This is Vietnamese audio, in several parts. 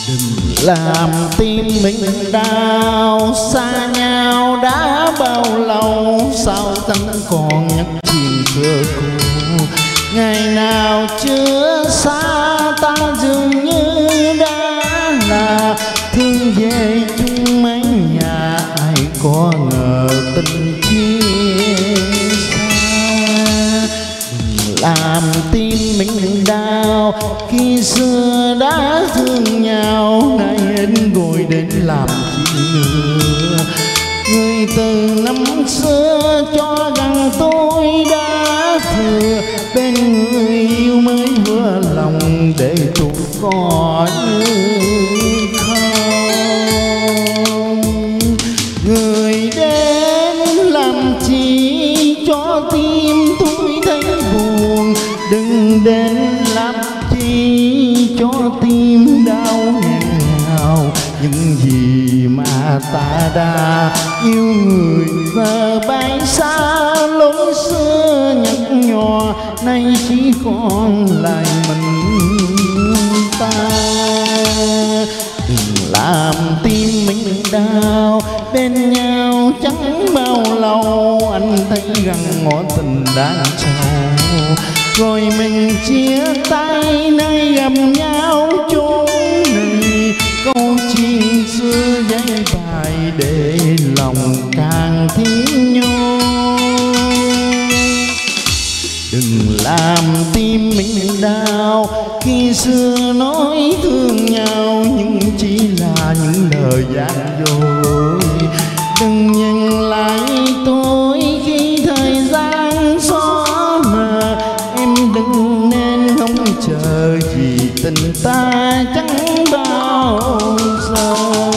Đừng làm tim mình đau, xa nhau đã bao lâu, sao chẳng còn nhắc chuyện xưa cũ. Ngày nào chưa xa ta dường như đã là thương về chung mái nhà, ai có ngờ tình chia xa. Đừng làm tim mình đau, khi xưa đã thương nhau, nay hết rồi đến làm chi nữa. Người từ năm xưa cho rằng tôi đã thừa, bên người yêu mới vừa lòng để tụt có như không. Người đến làm chi cho tim tôi thấy buồn, đừng đến làm chi cho tim đau nghẹn ngào. Những gì mà ta đã yêu người giờ bay xa, lối xưa nhạt nhòa nay chỉ còn lại mình ta. Đừng làm tim mình đau, bên nhau chẳng bao lâu, anh thấy rằng ngõ tình đã trao. Rồi mình chia tay nơi gặp nhau chốn này, câu chuyện xưa giấy bài để lòng càng thêm nhau. Đừng làm tim mình đau, khi xưa nói thương nhau nhưng chỉ là những lời gian dối. Đừng nhìn lại tôi khi thời gian xóa mờ, em đừng nên không chờ vì tình ta chẳng bao giờ.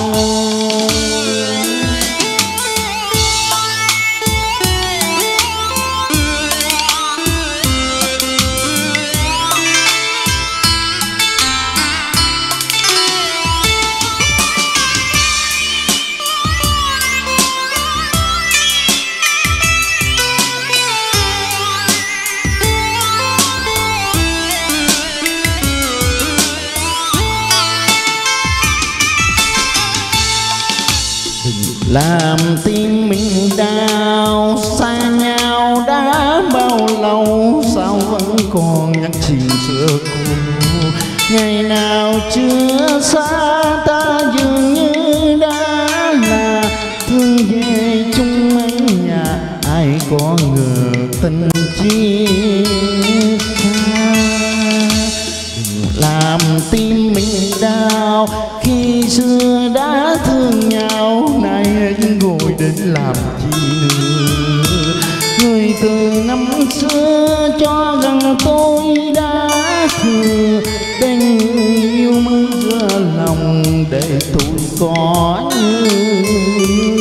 Làm tim mình đau, xa nhau đã bao lâu, sao vẫn còn nhắc chuyện xưa cũ. Ngày nào chưa xa ta dường như đã là thương về chung mái nhà, ai có ngờ tình chia xa. Đừng làm tim mình đau, khi xưa đã thương nhau, nay rồi đến làm chi nữa. Người từ năm xưa cho rằng tôi đã thừa, bên người yêu mới vừa lòng để tôi có như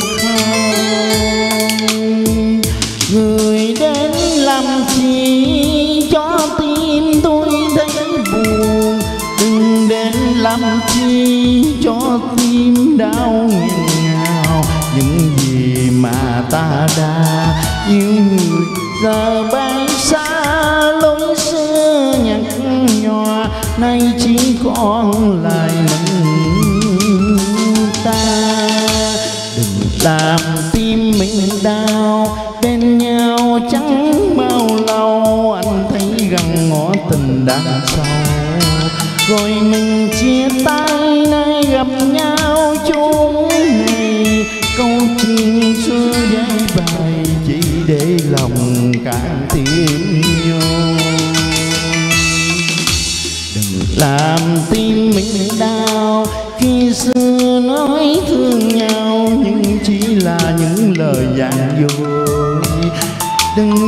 không. Người đến làm chi cho tim tôi thấy buồn, đừng đến làm chi cho tim đau nghẹn ngào. Những gì mà ta đã yêu người giờ bay xa, lối xưa nhạt nhòa nay chỉ còn lại mình ta. Đừng làm tim mình đau, bên nhau chẳng bao lâu, anh thấy rằng ngõ tình đã sâu. Rồi mình chia tay nơi gặp nhau chốn này, câu chuyện xưa giấy bài chỉ để lòng càng thêm nhau. Đừng làm tim mình đau, khi xưa nói thương nhau nhưng chỉ là những lời gian dối. Đừng